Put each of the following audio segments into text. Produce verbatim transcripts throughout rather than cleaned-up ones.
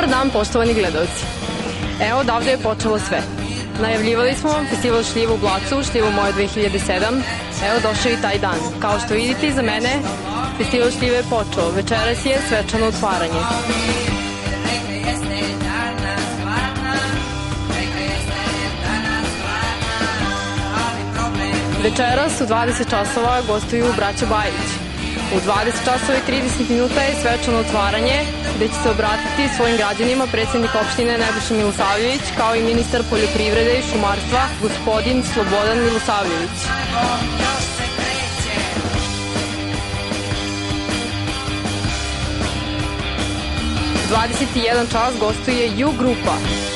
Dobar dan, poštovani gledalci. Evo, odavde je počelo sve. Najavljivali smo festival šljiva u Blacu, šljivo moje dve hiljade sedam. Evo, došao i taj dan. Kao što vidite iza mene, festival šljive je počeo. Večeras je svečano otvaranje. Večeras u dvadeset časova gostuju braća Bajić. U dvadeset časova i trideset minuta je svečano otvaranje, gde će se obratiti svojim građanima predsednik opštine Nebojša Milosavljević, kao i ministar poljoprivrede i šumarstva, gospodin Slobodan Milosavljević. U dvadeset jedan čas gostuje Ju grupa.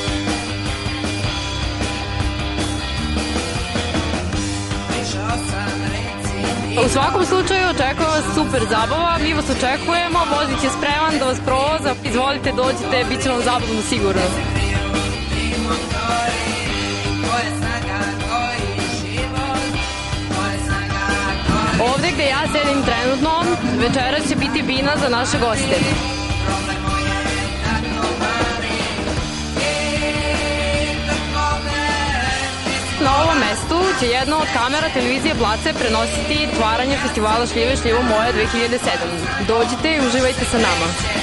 U svakom slučaju očekuje vas super zabava, mi vas očekujemo, vozić je spreman da vas provoza, izvolite, dođite, bit će vam zabavno sigurno. Ovde gde ja sedim trenutno, večeras će biti bina za naše goste. Na ovom mestu će jedna od kamera televizije Blace prenositi otvaranje festivala šljive šljivo moje dve hiljade sedam. Dođite i uživajte sa nama.